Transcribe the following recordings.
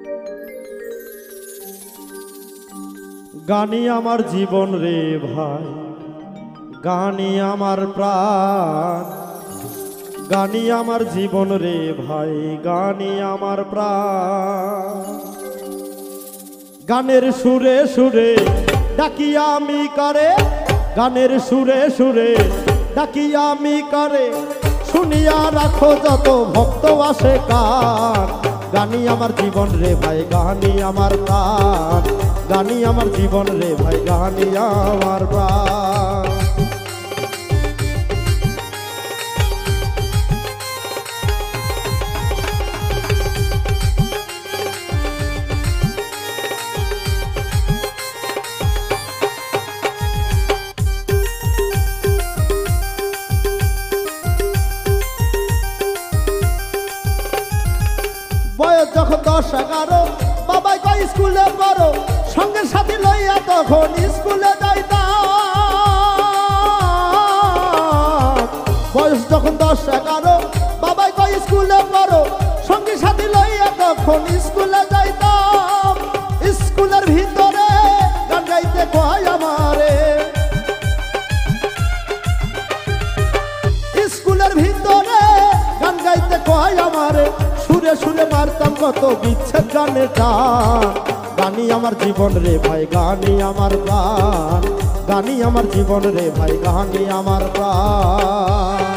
গানি আমার জীবন রে ভাই, গানি আমার প্রাণ, গানি আমার জীবন রে ভাই, গানি আমার প্রাণ। গানের সুরে সুরে ডাকি আমি কারে, গানের সুরে সুরে ডাকি আমি কারে, শুনিয়া রাখো যত ভক্ত আসে কান। গানি আমার জীবন রে ভাই, গানি আমার প্রাণ, গানি আমার জীবন রে ভাই, গানি আমার প্রাণ। বয়স যখন 10-11, বাবাই কয় স্কুলে পড়ো, সঙ্গে সাথী লইয়া তখন স্কুলে যাইতাম। বয়স যখন 10-11, বাবাই কয় স্কুলে পড়ো, সঙ্গে সাথী লইয়া তখন স্কুলে যাইতাম। স্কুলের ভিতরে গান গাইতে কয় আমারে, স্কুলের ভিতরে গান গাইতে কয় আমারে, সুরে সুরে মারতাম কত বিচ্ছেদ গানের টান। গানি আমার জীবন রে ভাই, গানি আমার প্রাণ, গানি আমার জীবন রে ভাই, গানি আমার প্রাণ।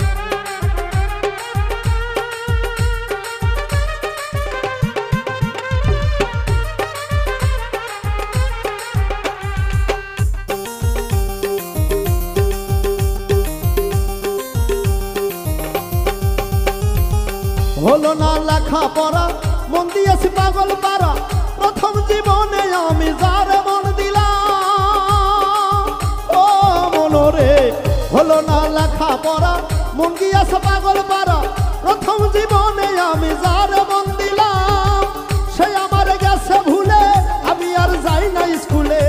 হলো না লেখা পড়া, মন দিয়েছি পাগল পারা, প্রথম জীবনে আমি যারে মন দিলাম। ও মনরে, হলো না লেখা পড়া, মন দিয়েছে পাগল পারা, প্রথম জীবনে আমি যারে মন দিলাম। সে আমার গেছে ভুলে, আমি আর যাই না স্কুলে।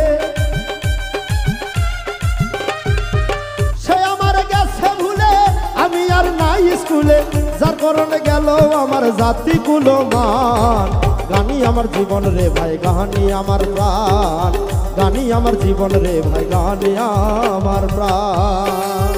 সে আমার গেছে ভুলে, আমি আর নাই স্কুলে, যার কারণে গেল আমার জাতি কুলো মান। গানি আমার জীবন রে ভাই, গানি আমার প্রাণ, গানি আমার জীবন রে ভাই, গানি আমার প্রাণ।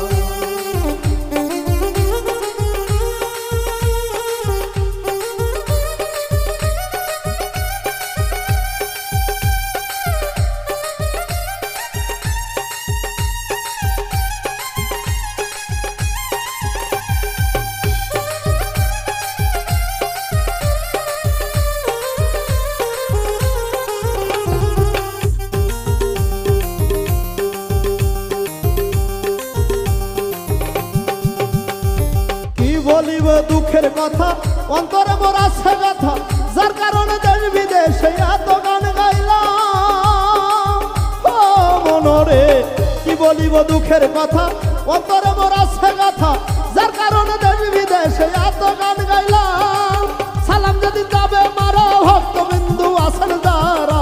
বলিব দুঃখের কথা, অন্তরে মোর আছে ব্যথা, যার কারণে দেশ বিদেশে এত গান গাইলাম। ও মনরে, কি বলিব দুঃখের কথা, অন্তরে মোর আছে ব্যথা, যার কারণে দেশ বিদেশে এত গান গাইলাম। সালাম যদি যাবে মারা, ভক্তবিন্দু আছেন যারা,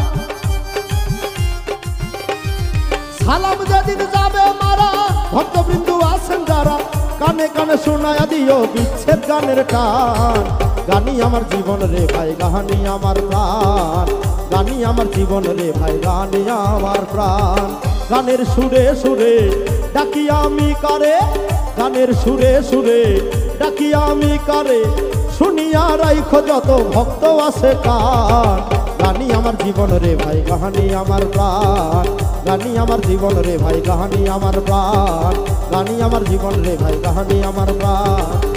সালাম যেদিন যাবে মারা, ভক্তবিন্দু আছেন যারা, কানে কানে শোনায়া দিও বিচ্ছেদ গানের টান। গানি আমার জীবন রে ভাই, গানি আমার প্রাণ, গানি আমার জীবন রে ভাই, গানি আমার প্রাণ। গানের সুরে সুরে ডাকি আমি কারে, গানের সুরে সুরে ডাকি আমি কারে, শুনিয়া রাইখো যত ভক্ত আছে কান। গানি আমার জীবন রে ভাই, গানি আমার প্রাণ, গানি আমার জীবন রে ভাই, গানি আমার প্রাণ, গানি আমার জীবন রে ভাই, গানি আমার প্রাণ।